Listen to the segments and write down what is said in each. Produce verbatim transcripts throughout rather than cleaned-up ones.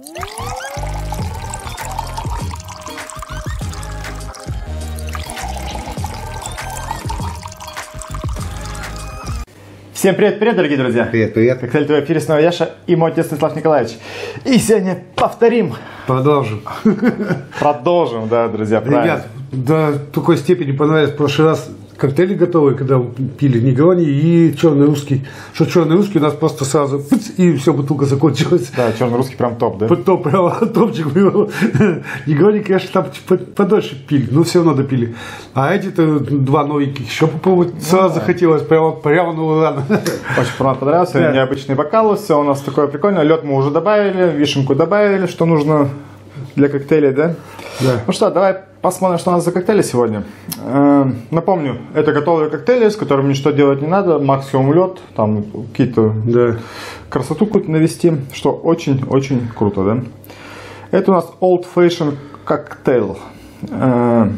Всем привет-привет, дорогие друзья! Привет-привет! Коктейль ТВ, в эфире снова Яша и мой отец Станислав Николаевич. И сегодня повторим. Продолжим. Продолжим, да, друзья, правильно. Ребят, до такой степени понравилось в прошлый раз коктейли готовые, когда пили негрони и черный русский. Что черный русский у нас просто сразу пыц, и все, бутылка закончилась. Да, черный русский прям топ, да? Топ, прям топчик был. Негрони, конечно, там подольше пили, но все равно допили. А эти-то два новеньких еще попробовать сразу захотелось, прямо, прямо на ура. Очень понравился, Да. необычные бокалы, все у нас такое прикольное. Лед мы уже добавили, вишенку добавили, что нужно для коктейлей, да? Да. Ну что, давай посмотрим, что у нас за коктейли сегодня. Э, напомню, это готовые коктейли, с которыми ничто делать не надо, максимум лед, там какие-то Да. красоту какую-то навести, что очень-очень круто, да? Это у нас Old Fashion коктейл. Э,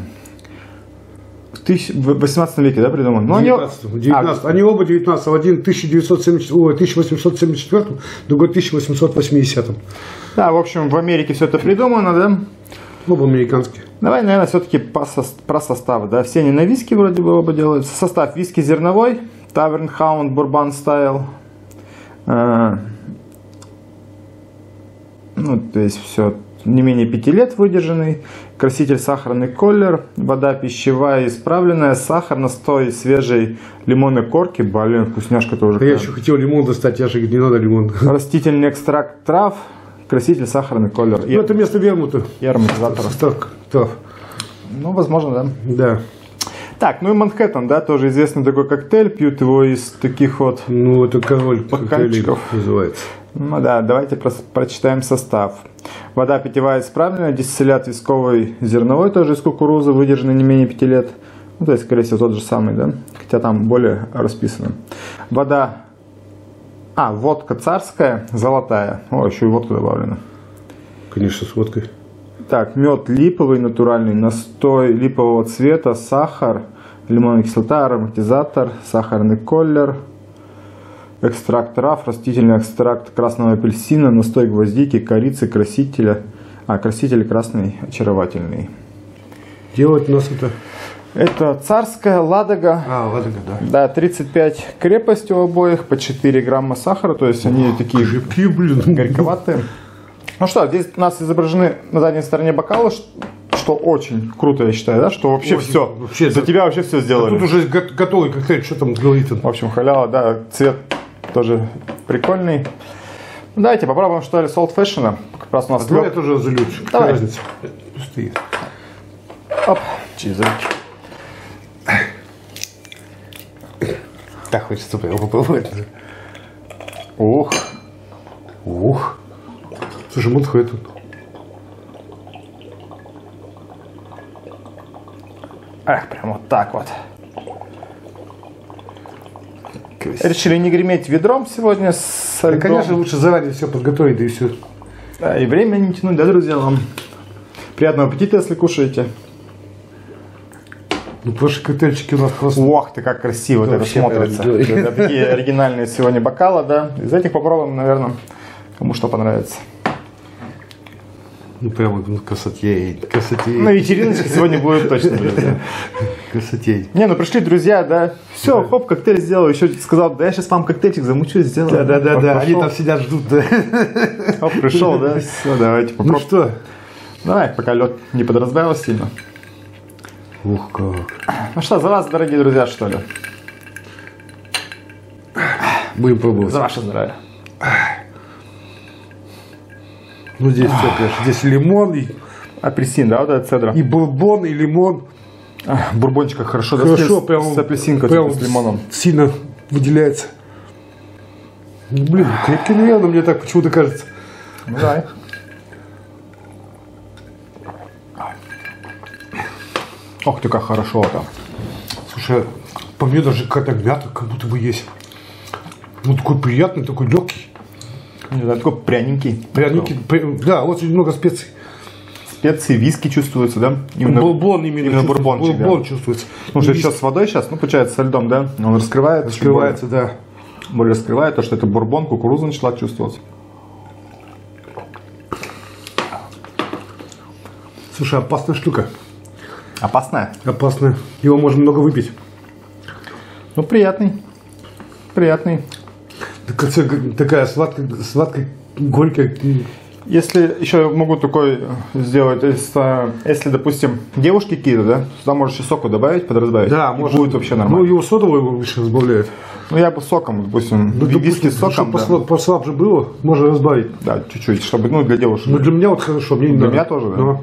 в восемнадцатом веке, да, придуман? Ну, девятнадцатом, девятнадцатом. Они оба девятнадцатого. Один тысяча девятьсот семьдесят, ой, тысяча восемьсот семьдесят четвёртым, другой тысяча восемьсот восьмидесятым. Да, в общем, в Америке все это придумано, да? Оба американские. Давай, наверное, все-таки по со- про состав, да? Все они на виски вроде бы оба делаются. Состав: виски зерновой, Tavern Hound, Bourbon Style. Э, ну, то есть все не менее пяти лет выдержанный. Краситель сахарный колер, вода пищевая исправленная, сахар, настой свежей лимонной корки. Блин, вкусняшка тоже. А я еще хотел лимон достать, я же говорю, не надо лимон. Растительный экстракт трав, краситель сахарный колер. Ну, это вместо вермута. И ароматизатор. Состав трав. Ну, возможно, да. Да. Так, ну и Манхэттен, да, тоже известный такой коктейль. Пьют его из таких вот... Ну, это король Бокальчиков. называется. Ну да, давайте прос- прочитаем состав. Вода питьевая исправленная, дистиллят висковый зерновой, тоже из кукурузы, выдержанный не менее пяти лет. Ну, то есть, скорее всего, тот же самый, да? Хотя там более расписано. Вода... А, водка царская, золотая. О, еще и водка добавлена. Конечно, с водкой. Так, мед липовый, натуральный, настой липового цвета, сахар, лимонная кислота, ароматизатор, сахарный колер, экстракт трав, растительный экстракт красного апельсина, настой гвоздики, корицы, красителя, а, краситель красный очаровательный. Делать у нас это... Это царская, Ладога. А, ладно, да. Да, тридцать пять крепость у обоих, по четыре грамма сахара, то есть они такие Крепкие, блин. горьковатые. Ну что, здесь у нас изображены на задней стороне бокалы, что очень круто, я считаю, да, что вообще Очень, все, вообще, за да. тебя вообще все сделали. Тут уже го- готовый коктейль, что там говорит он? В общем, халява, да, цвет тоже прикольный. Ну, давайте попробуем, что ли, с Old Fashion. Как раз у нас Давай я лёг. тоже залью. Какая Давай. разница? Пустые. Оп, через руки. Так хочется прямо попробовать. Ух, Ух. Слушай, Манхэттен. эх, прям вот так вот. Решили не греметь ведром сегодня с Да, льдом. конечно, лучше заранее все подготовить, да и все. Да, и время не тянуть, да, друзья, вам. Приятного аппетита, если кушаете. Ну, прошлые коктейльчики у нас просто... Ох ты, как красиво Да, это вообще смотрится. прям, да. Это такие оригинальные сегодня бокалы, да. Из этих попробуем, наверное, кому что понравится. Ну, прямо ну, красотей. Красотей. На вечериночке сегодня будет точно, друзья. Красотей. Не, ну пришли друзья, да. Все, Да. хоп, коктейль сделал. Еще сказал, да я сейчас вам коктейльчик замучу, сделаю. Да, да, да, Хоп, да. Они пошел. там сидят, ждут, да. Хоп, пришел, да. Все, давайте Ну попробуем. что? Давай, пока лед не подразбавился сильно. Ух, как. Ну что, за вас, дорогие друзья, что ли? Будем пробовать. За ваше здоровье. Ну, здесь все, конечно. Здесь лимон, и, Апельсин, да, вот это цедра. и бурбон, и лимон. А, бурбончика хорошо, да, Хорошо, с, прям, с апельсинкой, прям типа, с лимоном. сильно выделяется. Ну, блин, крепкий, наверное, мне так почему-то кажется. Ну, давай. Ох ты, как хорошо там. Слушай, по мне даже какая-то мята как будто бы есть. Ну, такой приятный, такой легкий. Не знаю, такой пряненький. Пряники, при- да, очень много специй. Специи, виски чувствуются, да? Именно, Бурбон именно, именно чувствуется. бурбончик, да. Бурбон чувствуется. Потому что И сейчас с водой сейчас, ну, получается, со льдом, да? Он раскрывает. раскрывается, да. Более раскрывает то, что это бурбон, кукуруза начала чувствоваться. Слушай, опасная штука. Опасная? Опасная. Его можно много выпить. Ну, приятный. Приятный. Такая сладкая, сладкая, горькая. Если еще могу такой сделать, если, если допустим, девушки какие-то, да, туда можешь еще соку добавить, подразбавить. Да, может. Будет вообще нормально. Ну, его содовый лучше разбавляют. Ну, я бы соком, допустим, Ну, виски допустим, с соком, да. Послаб, послабже было, можно разбавить. Да, чуть-чуть, чтобы, ну, для девушек. Ну, для меня вот хорошо, мне не Для надо. меня тоже, да. Но.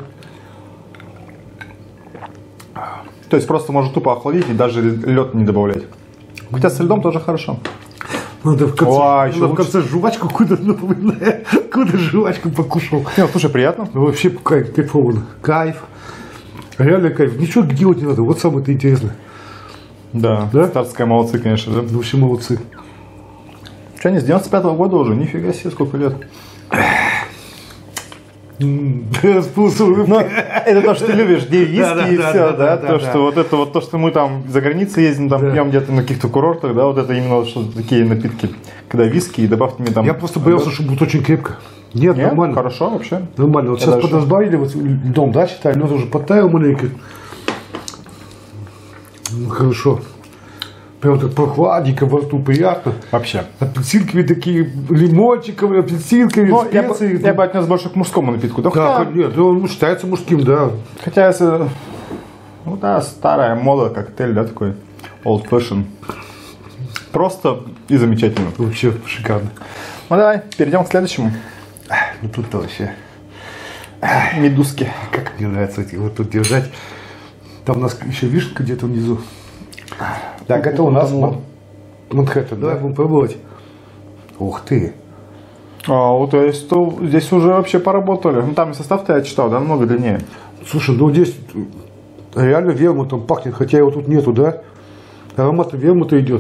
То есть просто можно тупо охладить и даже лед не добавлять. Хотя с льдом тоже хорошо. Надо в конце, О, еще надо в лучше. конце жвачку куда-то напоминает. Куда жвачку покушал. Не, слушай, приятно. Ну, вообще кайф, кайфово. Кайф. Реально кайф. Ничего делать не надо. Вот самое-то интересное. Да, Да? стартская молодцы, конечно, да. Ну, вообще молодцы. Что, они с девяносто пятого года уже? Нифига себе, сколько лет. Спуск улыбки. Ну, это то, что ты любишь, где виски Да, да, и да, все, да, да, да, то, да, что да. вот это вот то, что мы там за границей ездим, там Да. пьем где-то на каких-то курортах, да, вот это именно что такие напитки, когда виски и добавьте мне там. Я просто боялся, что будет очень крепко. Нет, Нет, нормально. хорошо вообще. Нормально. Вот Я сейчас дальше. подразбавили вот льдом, да, считай, лед уже подтаял маленько. Ну, хорошо. Прям так прохладненько, во рту приятно. Вообще. Апельсинками такие, лимончиками, апельсинками, Ну, я бы, специи. я бы отнес больше к мужскому напитку. Да, Да, хотя, нет, он считается мужским, да. хотя если, ну да, старая мода, коктейль, да, такой old fashion. Просто и замечательно. Вообще шикарно. Ну давай, перейдем к следующему. Ну тут-то вообще, Медузки. как мне нравится эти вот тут держать. Там у нас еще вишенка где-то внизу. Так, это у нас Там- Манхэттен, да, будем пробовать. Ух ты. А, вот то есть то здесь уже вообще поработали. Ну там и состав-то я читал, да, много длиннее. Слушай, ну здесь реально вермутом пахнет, хотя его тут нету, да? Аромат вермута идет.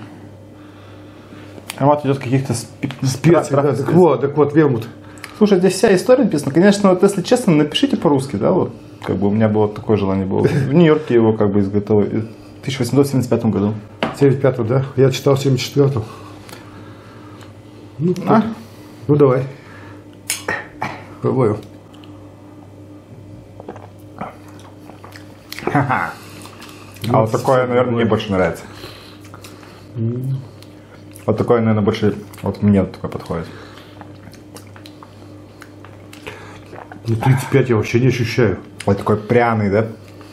Аромат идет каких-то спе- Специи, трав- да, так вот, так вот, вермут. Слушай, здесь вся история написана. Конечно, вот если честно, напишите по-русски, да, вот. Как бы у меня было такое желание было. В Нью-Йорке его как бы изготовили в тысяча восемьсот семьдесят пятом году. семьдесят пятого, да? Я читал в семьдесят четвёртом. Ну, А? ну давай. Пробую. А вот такое, наверное, мне больше нравится. Вот такое, наверное, больше, вот мне вот такое подходит. Ну, тридцать пять я вообще не ощущаю. Вот такой пряный, да?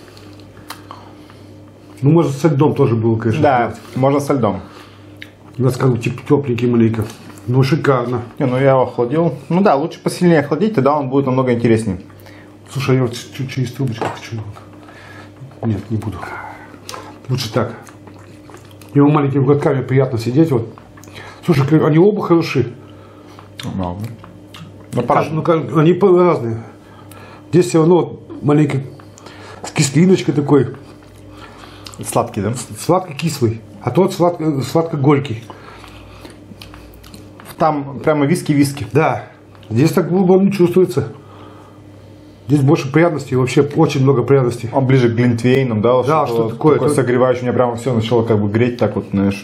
Ну, может, со льдом тоже было, конечно. Да, сделать. можно со льдом. У нас как бы типа тепленький маленько. Ну, шикарно. Не, ну я его охладил. Ну да, лучше посильнее охладить, тогда он будет намного интереснее. Слушай, я вот чуть через трубочку хочу. Нет, не буду. Лучше так. Его маленькими глотками приятно сидеть. Вот. Слушай, как- они оба хороши. Ну, ну, Кажд- по-разному. ну, как- они по- разные. Здесь все равно вот маленько с кислиночкой такой, Сладкий, да? сладко-кислый. А тот сладко- сладко-горький. Там прямо виски-виски. Да. Здесь так глубоко не чувствуется. Здесь больше пряностей, вообще очень много пряностей. Он ближе к глинтвейнам, да? Да, что-то что вот такое, такое это- согревающее. У меня прямо все начало как бы греть так вот, знаешь.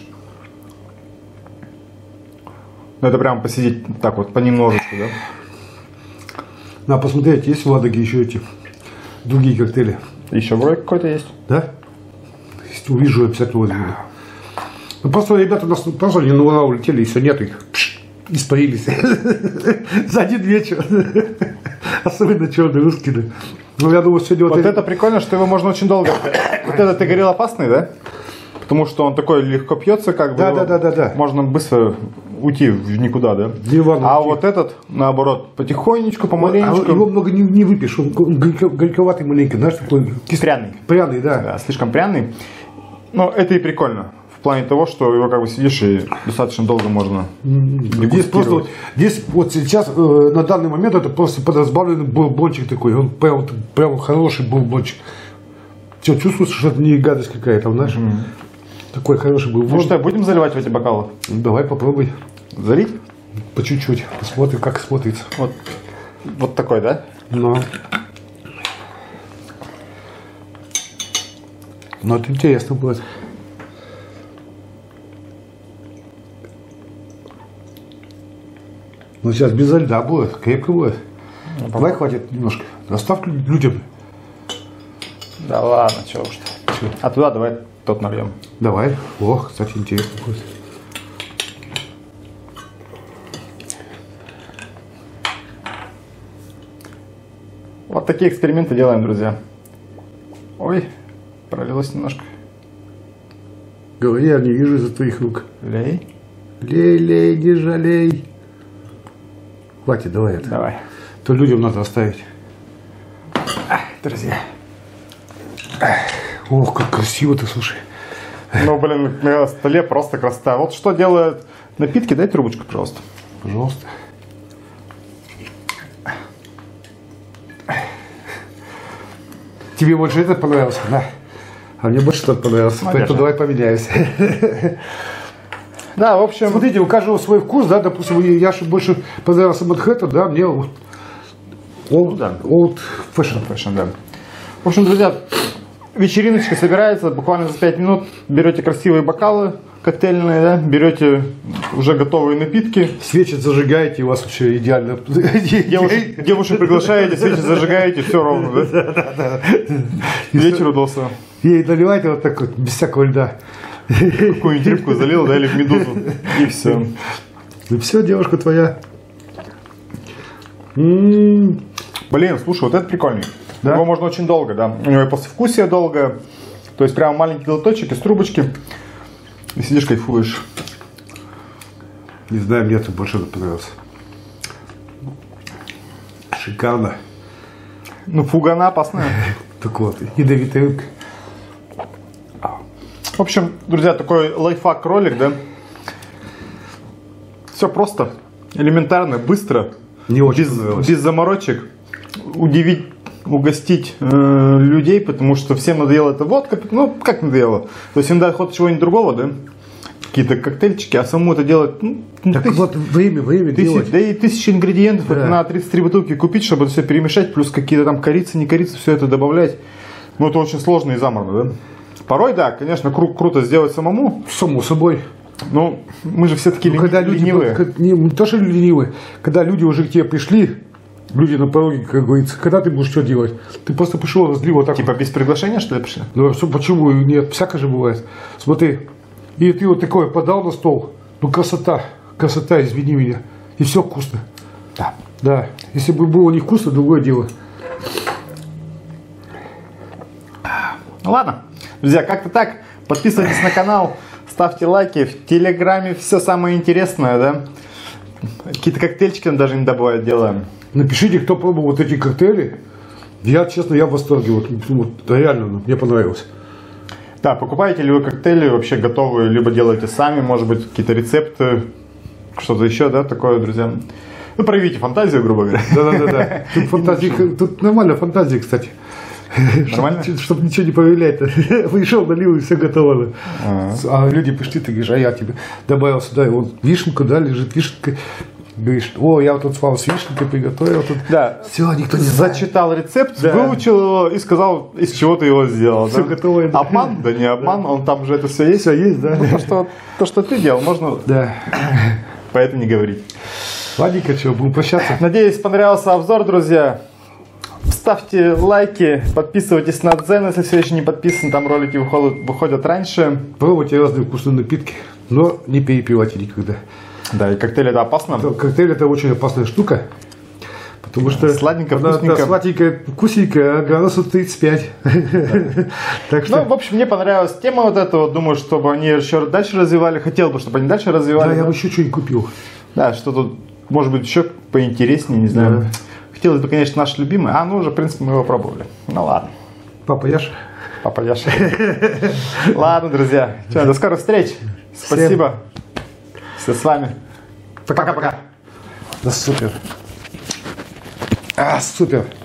Ну, это прямо посидеть так вот, понемножечку, да? Надо посмотреть, есть в Ладоге еще эти другие коктейли. Еще вроде какой-то есть. Да? Если увижу, обязательно возьму. Ну, просто ребята нас просто не на ура улетели, и все, нет их. Пш, испарились. За один вечер. Особенно черные русские. Да. Ну, я думаю, сегодня Вот вот это прикольно, что его можно очень долго. Вот этот ты говорил опасный, да? Потому что он такой легко пьется, как бы. Да, его да, да, да, да. Можно быстро уйти в никуда, да? Диван А уйти. вот этот, наоборот, потихонечку, А помаленечку. его много не, не выпьешь, он горько- горьковатый маленький, знаешь, такой кис- Пряный. пряный, да. Да, слишком пряный. Но это и прикольно. В плане того, что его как бы сидишь и достаточно долго можно Здесь просто вот, здесь вот сейчас э, на данный момент это просто подразбавленный бурбончик такой, он прям, прям хороший бурбончик. Все, чувствуешь, что это не гадость какая-то, знаешь? Такой хороший Ну бурбон. что, будем заливать в эти бокалы? Давай попробуй, Залить? по чуть-чуть, посмотрим, как смотрится. Вот, вот такой, да? Но. Ну, это интересно будет. Ну, сейчас без льда будет, крепко будет. Давай хватит немножко. Оставь людям. Да ладно, чего уж. А туда давай тот нальем. Давай. О, кстати, интересно будет. Вот такие эксперименты делаем, друзья. Ой, пролилось немножко. Говори, я не вижу из-за твоих рук. Лей. Лей, лей, не жалей. Хватит, давай это. Давай. То людям надо оставить. Ах, друзья. Ох, как красиво ты, слушай. Ну, блин, на столе просто красота. Вот что делают напитки. Дай трубочку, пожалуйста. Пожалуйста. Тебе больше этот понравился? Да. А мне больше тот понравился. Молодежь. Поэтому давай поменяемся. Да, в общем... Смотрите, у каждого свой вкус, да, допустим, Яше больше понравился Манхэттен, да, мне old, да. old fashion. Fashion, да. В общем, друзья, вечериночка собирается, буквально за пять минут берете красивые бокалы коктейльные, да, берете уже готовые напитки. Свечи зажигаете, у вас вообще идеально. Девушек, девушек приглашаете, свечи зажигаете, все ровно, да? Да, да. Вечер удался. Ей наливайте вот так вот, без всякого льда. Какую-нибудь рыбку залил, да, или в медузу, и все. Ну все, девушка твоя. М-м-м. Блин, слушай, вот это прикольный. Да? Его можно очень долго, да. У него и послевкусие долго. То есть прям маленький глоточек из трубочки. И сидишь, кайфуешь. Не знаю, мне это больше понравился. Шикарно. Ну, фуга она опасная. Так вот, ядовитая рыбка. В общем, друзья, такой лайфхак-ролик, да. Все просто, элементарно, быстро. Мне очень без, понравилось. без заморочек. Удивить, угостить э, людей, потому что всем надоело это водка. Ну, как надоело? То есть им дают хоть чего-нибудь другого, да? Какие-то коктейльчики, а самому это делать, ну, Так тысяч, вот, время, время тысяч, делать. да и тысячи ингредиентов. Да. Это на тридцать три бутылки купить, чтобы это все перемешать, плюс какие-то там корицы, не корицы, все это добавлять. Ну, это очень сложно и заморно, да? Порой, да, конечно, кру- круто сделать самому. Само собой. Но мы же все таки Ну, когда люди, ленивые. как- не, не то, что ленивые, когда люди уже к тебе пришли, люди на пороге, как говорится, когда ты будешь что делать? Ты просто пришел, разлил вот так. Типа без приглашения, что ли, пришли? Ну, а что, почему? Нет, всякое же бывает. Смотри, и ты вот такое подал на стол, ну красота, красота, извини меня, и все вкусно. Да. Да, если бы было не вкусно, другое дело. Ну ладно, друзья, как-то так. Подписывайтесь на канал, ставьте лайки. В Телеграме все самое интересное, да? Какие-то коктейльчики нам даже не добавить делаем. Напишите, кто пробовал вот эти коктейли. Я, честно, я в восторге. Вот, вот, реально, ну, мне понравилось. Да, покупаете ли вы коктейли вообще готовые, либо делаете сами, может быть, какие-то рецепты, что-то еще, да, такое, друзья. Ну, проявите фантазию, грубо говоря. Да-да-да. Тут, фантазии, тут нормально фантазия, кстати. Нормально? Чтобы ничего не проявлять-то. Пришел, налил, и все готово. А. А люди пришли, ты говоришь, а я тебе добавил сюда, и вот вишенка, да, лежит вишенка. Говоришь, о, я вот тут с вами с вишенкой приготовил. Тут... Да. Все, никто не знает. Зачитал рецепт, Да. выучил его и сказал, из чего ты его сделал. Всё да? готовое, да. Обман? Да не обман, он там же это все есть. Все есть, да? Ну, то, что, то, что ты делал, можно Да. поэтому не говорить. Ладненько, что, будем прощаться. Надеюсь, понравился обзор, друзья. Ставьте лайки, подписывайтесь на Дзен, если все еще не подписаны, там ролики выходят, выходят раньше. Пробуйте разные вкусные напитки, но не перепивайте никогда. Да, и коктейль это опасно. Коктейль это очень опасная штука. Потому что Сладенько, она, вкусненько. да, сладенькая, вкусненькая, а градусов тридцать пять. Так Ну, что, в общем, мне понравилась тема вот эта. Вот, думаю, чтобы они еще дальше развивали. Хотел бы, чтобы они дальше развивали. да, я да. бы еще что-нибудь купил. Да, что тут, может быть, еще поинтереснее, не знаю. Да. Хотелось бы, конечно, наш любимый. А, ну уже, в принципе, мы его пробовали. Ну ладно. Папа Яша. Папа Яша. Ладно, друзья. Всё, до скорых встреч. Спасибо. Все с вами. Пока-пока. Да супер. А, супер.